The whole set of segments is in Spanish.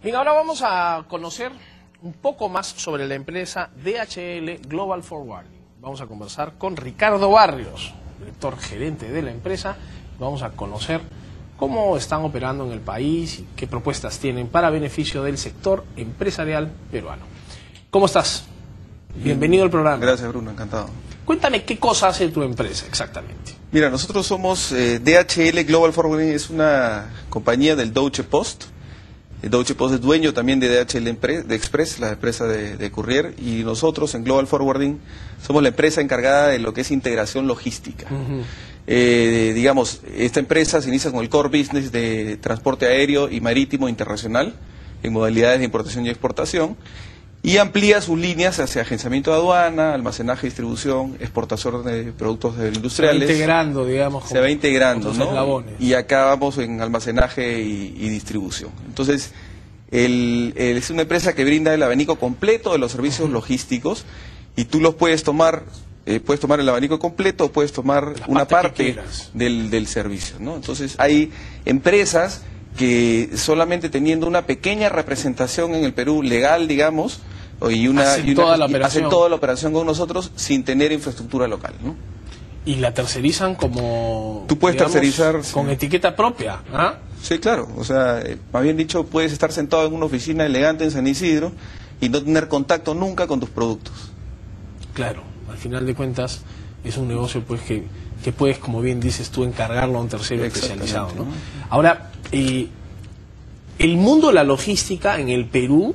Bien, ahora vamos a conocer un poco más sobre la empresa DHL Global Forwarding. Vamos a conversar con Ricardo Barrios, director gerente de la empresa. Vamos a conocer cómo están operando en el país y qué propuestas tienen para beneficio del sector empresarial peruano. ¿Cómo estás? Bienvenido al programa. Gracias, Bruno, encantado. Cuéntame qué cosa hace tu empresa exactamente. Mira, nosotros somos DHL Global Forwarding, es una compañía del Deutsche Post. El Deutsche Post es dueño también de DHL Express, la empresa de courier, y nosotros en Global Forwarding somos la empresa encargada de lo que es integración logística. Digamos, esta empresa se inicia con el core business de transporte aéreo y marítimo internacional en modalidades de importación y exportación, y amplía sus líneas hacia agenciamiento de aduana, almacenaje, distribución, exportación de productos industriales. Se va integrando, digamos. Se va integrando, ¿no? Eslabones. Y acá vamos en almacenaje y distribución. Entonces, es una empresa que brinda el abanico completo de los servicios logísticos, y tú los puedes tomar el abanico completo o puedes tomar una parte del servicio, ¿no? Entonces, hay empresas que solamente teniendo una pequeña representación en el Perú legal, digamos, hacen toda la operación con nosotros sin tener infraestructura local, ¿no? Y la tercerizan como... Tú puedes tercerizar... Con etiqueta propia, ¿ah? Sí, claro. O sea, más bien dicho, puedes estar sentado en una oficina elegante en San Isidro y no tener contacto nunca con tus productos. Claro, al final de cuentas es un negocio pues que puedes, como bien dices tú, encargarlo a un tercero especializado, ¿no? Ahora, el mundo de la logística en el Perú,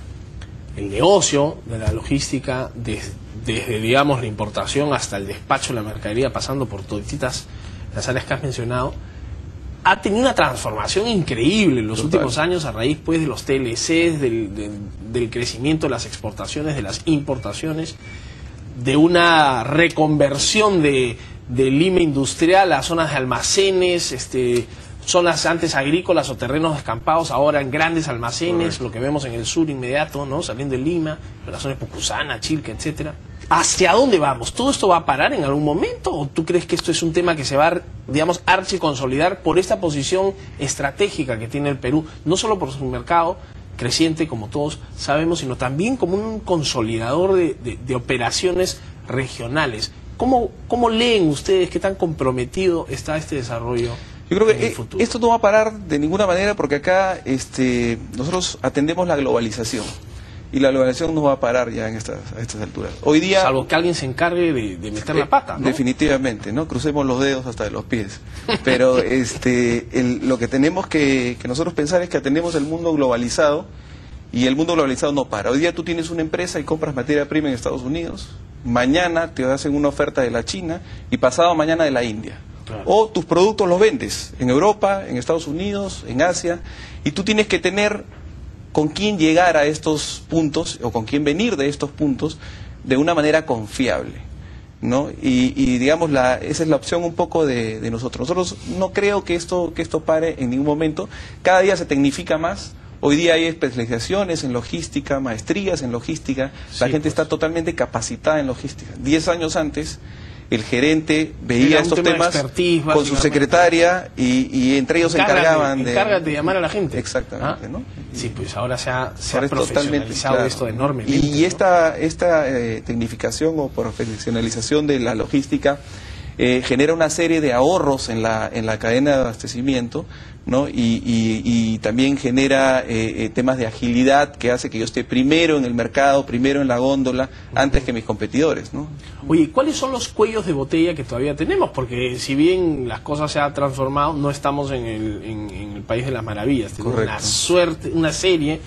el negocio de la logística, desde digamos la importación hasta el despacho de la mercadería, pasando por toditas las áreas que has mencionado, ha tenido una transformación increíble en los últimos años a raíz pues de los TLCs, del crecimiento de las exportaciones, de las importaciones, de una reconversión del lima industrial a zonas de almacenes, zonas antes agrícolas o terrenos descampados, ahora en grandes almacenes, lo que vemos en el sur inmediato, ¿no? Saliendo de Lima, en las zonas de Pucusana, Chilca, etcétera. ¿Hacia dónde vamos? ¿Todo esto va a parar en algún momento? ¿O tú crees que esto es un tema que se va a, digamos, archiconsolidar por esta posición estratégica que tiene el Perú, no solo por su mercado creciente, como todos sabemos, sino también como un consolidador de operaciones regionales? ¿Cómo leen ustedes qué tan comprometido está este desarrollo? Yo creo que esto no va a parar de ninguna manera, porque acá nosotros atendemos la globalización, y la globalización no va a parar ya a estas alturas. Hoy día, salvo que alguien se encargue de meter la pata, ¿no? Definitivamente, ¿no? Crucemos los dedos hasta de los pies. Pero lo que tenemos que nosotros pensar es que atendemos el mundo globalizado, y el mundo globalizado no para. Hoy día tú tienes una empresa y compras materia prima en Estados Unidos, mañana te hacen una oferta de la China y pasado mañana de la India. Claro. O tus productos los vendes en Europa, en Estados Unidos, en Asia, y tú tienes que tener con quién llegar a estos puntos o con quién venir de estos puntos de una manera confiable, ¿no? Y digamos, esa es la opción un poco de nosotros. Nosotros no creo que esto pare en ningún momento. Cada día se tecnifica más. Hoy día hay especializaciones en logística, maestrías en logística. La gente está totalmente capacitada en logística. 10 años antes, el gerente veía estos temas con su secretaria y entre ellos se encargaban de... Encárgate de llamar a la gente. Exactamente, ¿no? Sí, pues ahora se ha profesionalizado esto enormemente. Y esta tecnificación o profesionalización de la logística genera una serie de ahorros en la cadena de abastecimiento, ¿no? Y también genera temas de agilidad que hace que yo esté primero en el mercado, primero en la góndola, antes que mis competidores, ¿no? Oye, ¿cuáles son los cuellos de botella que todavía tenemos? Porque si bien las cosas se han transformado, no estamos en el país de las maravillas. Tenemos una serie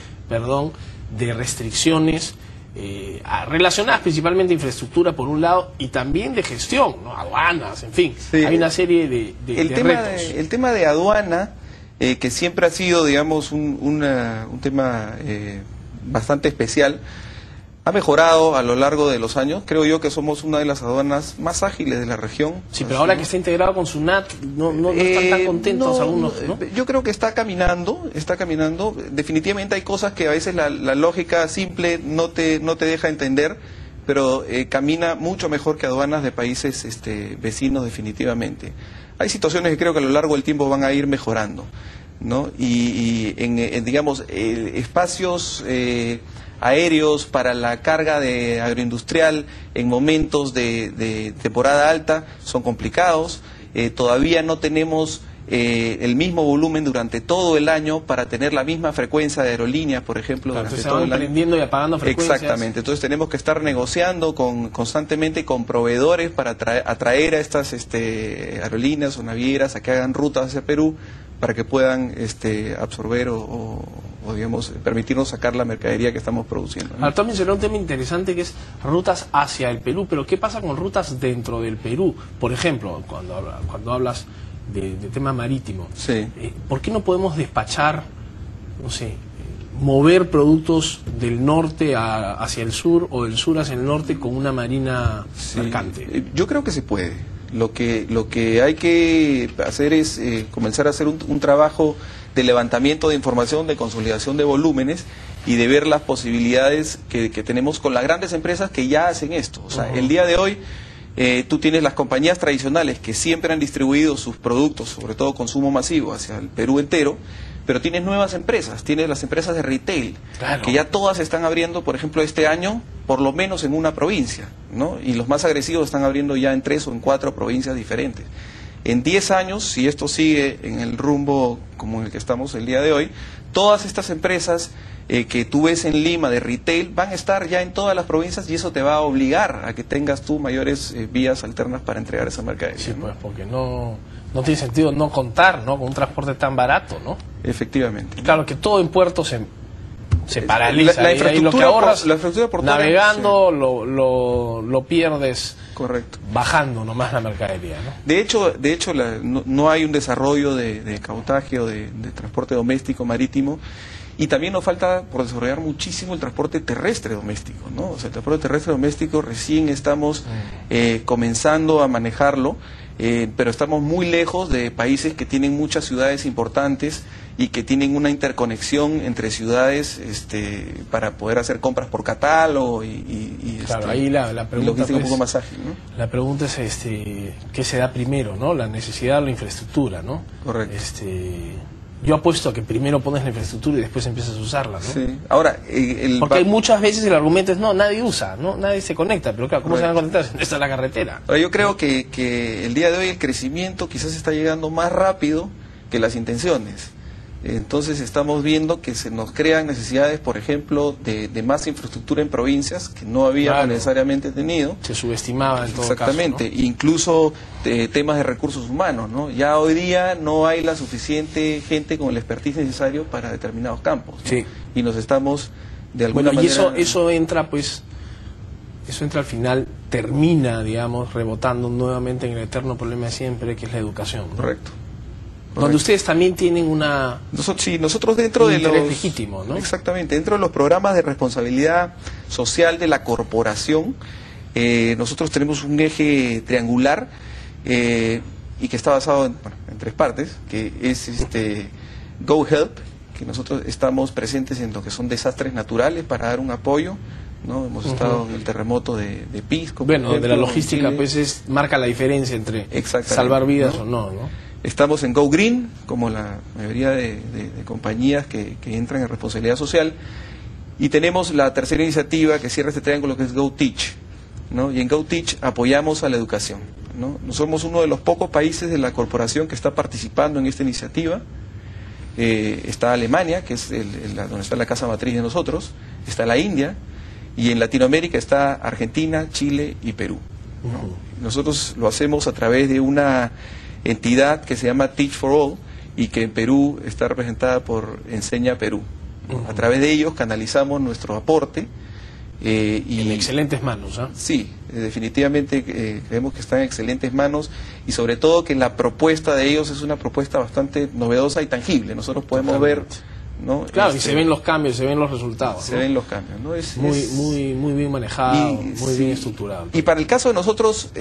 de restricciones relacionadas principalmente a infraestructura por un lado, y también de gestión, ¿no? Aduanas, en fin. Sí. Hay una serie de retos. El tema de aduana, que siempre ha sido, digamos, un tema bastante especial, ha mejorado a lo largo de los años. Creo yo que somos una de las aduanas más ágiles de la región. Sí, pero ahora que está integrado con SUNAT, no están tan contentos algunos, ¿no? Yo creo que está caminando. Definitivamente hay cosas que a veces la lógica simple no te deja entender, pero camina mucho mejor que aduanas de países vecinos, definitivamente. Hay situaciones que creo que a lo largo del tiempo van a ir mejorando. ¿no? Y en, digamos, espacios aéreos para la carga de agroindustrial en momentos de temporada alta son complicados. Todavía no tenemos el mismo volumen durante todo el año para tener la misma frecuencia de aerolíneas, por ejemplo, claro, durante todo el año. Se van prendiendo y apagando frecuencias. Exactamente, entonces tenemos que estar negociando constantemente con proveedores para atraer a estas aerolíneas o navieras a que hagan rutas hacia Perú para que puedan absorber o digamos, permitirnos sacar la mercadería que estamos produciendo, ¿no? Ahora, mencionó un tema interesante que es rutas hacia el Perú, pero ¿qué pasa con rutas dentro del Perú? Por ejemplo, cuando hablas de tema marítimo, sí. ¿Por qué no podemos despachar, no sé, mover productos del norte hacia el sur o del sur hacia el norte con una marina mercante? Yo creo que se puede. Lo que hay que hacer es comenzar a hacer un trabajo de levantamiento de información, de consolidación de volúmenes y de ver las posibilidades que tenemos con las grandes empresas que ya hacen esto. O sea, el día de hoy tú tienes las compañías tradicionales que siempre han distribuido sus productos, sobre todo consumo masivo, hacia el Perú entero, pero tienes nuevas empresas, tienes las empresas de retail, claro, que ya todas están abriendo, por ejemplo, este año, por lo menos en una provincia, ¿no? Y los más agresivos están abriendo ya en 3 o en 4 provincias diferentes. En 10 años, si esto sigue en el rumbo como en el que estamos el día de hoy, todas estas empresas que tú ves en Lima de retail van a estar ya en todas las provincias y eso te va a obligar a que tengas tú mayores vías alternas para entregar esa mercadería. Sí, ¿no? Pues porque no tiene sentido no contar, ¿no?, con un transporte tan barato, ¿no? Efectivamente. Claro que todo en puerto se paraliza. La infraestructura, y lo que ahorras la infraestructura portuaria, navegando sí, lo pierdes. Correcto. Bajando nomás la mercadería, ¿no? De hecho no hay un desarrollo de cabotaje o de transporte doméstico marítimo. Y también nos falta por desarrollar muchísimo el transporte terrestre doméstico, ¿no? O sea, el transporte terrestre doméstico recién estamos comenzando a manejarlo, pero estamos muy lejos de países que tienen muchas ciudades importantes y que tienen una interconexión entre ciudades para poder hacer compras por catálogo claro, ahí la pregunta es un poco más ágil, ¿no? La pregunta es ¿qué se da primero, no? La necesidad o la infraestructura, ¿no? Correcto. Yo apuesto a que primero pones la infraestructura y después empiezas a usarla, ¿no? Sí. Ahora, porque hay muchas veces el argumento es no, nadie usa, ¿no? Nadie se conecta, pero claro, ¿cómo se van a conectar si no está la carretera? Ahora, yo creo que el día de hoy el crecimiento quizás está llegando más rápido que las intenciones. Entonces estamos viendo que se nos crean necesidades, por ejemplo, de más infraestructura en provincias que no habíamos necesariamente tenido. Se subestimaba en todo Exactamente, caso, ¿no? Incluso temas de recursos humanos, ¿no? Ya hoy día no hay la suficiente gente con el expertise necesario para determinados campos, ¿no? Sí. Y nos estamos de alguna manera... Y eso entra, pues, al final, termina, digamos, rebotando nuevamente en el eterno problema de siempre, que es la educación, ¿no? Correcto. Donde ustedes también tienen nosotros dentro de los legítimo, ¿no? Exactamente, dentro de los programas de responsabilidad social de la corporación, nosotros tenemos un eje triangular y que está basado en 3 partes, que es Go Help, que nosotros estamos presentes en lo que son desastres naturales para dar un apoyo, ¿no? Hemos estado en el terremoto de Pisco. Bueno, de la logística pues marca la diferencia entre salvar vidas, ¿no? O no. Estamos en Go Green, como la mayoría de compañías que entran en responsabilidad social. Y tenemos la tercera iniciativa que cierra este triángulo, que es Go Teach, ¿no? Y en Go Teach apoyamos a la educación, ¿no? Somos uno de los pocos países de la corporación que está participando en esta iniciativa. Está Alemania, que es donde está la casa matriz de nosotros. Está la India. Y en Latinoamérica está Argentina, Chile y Perú, ¿no? Nosotros lo hacemos a través de una entidad que se llama Teach for All y que en Perú está representada por Enseña Perú. A través de ellos canalizamos nuestro aporte. En excelentes manos, ¿eh? Sí, definitivamente creemos que está en excelentes manos y sobre todo que la propuesta de ellos es una propuesta bastante novedosa y tangible. Nosotros podemos ver, ¿no? Claro, y se ven los cambios, se ven los resultados. Se ven los cambios, ¿no? Muy bien manejado, muy bien estructurado. Y para el caso de nosotros,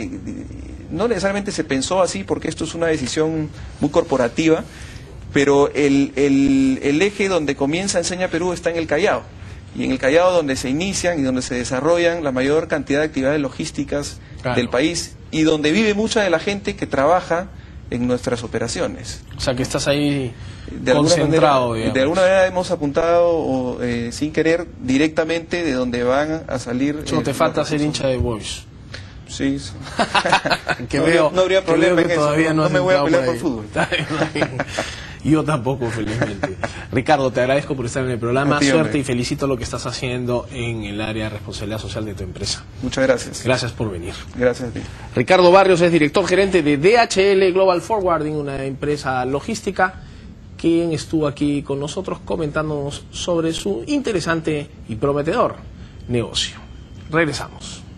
no necesariamente se pensó así porque esto es una decisión muy corporativa, pero el eje donde comienza Enseña Perú está en el Callao. Y en el Callao donde se inician y donde se desarrollan la mayor cantidad de actividades logísticas del país y donde vive mucha de la gente que trabaja en nuestras operaciones. O sea, que estás ahí De concentrado, de alguna manera hemos apuntado sin querer directamente de donde van a salir. No te falta ser hincha de Boys. Sí. Que no, veo, no habría problema en eso. Todavía no me voy a pelear por fútbol. Yo tampoco, felizmente. Ricardo, te agradezco por estar en el programa. Suerte y felicito lo que estás haciendo en el área de responsabilidad social de tu empresa. Muchas gracias. Gracias por venir. Gracias a ti. Ricardo Barrios es director gerente de DHL Global Forwarding, una empresa logística, quien estuvo aquí con nosotros comentándonos sobre su interesante y prometedor negocio. Regresamos.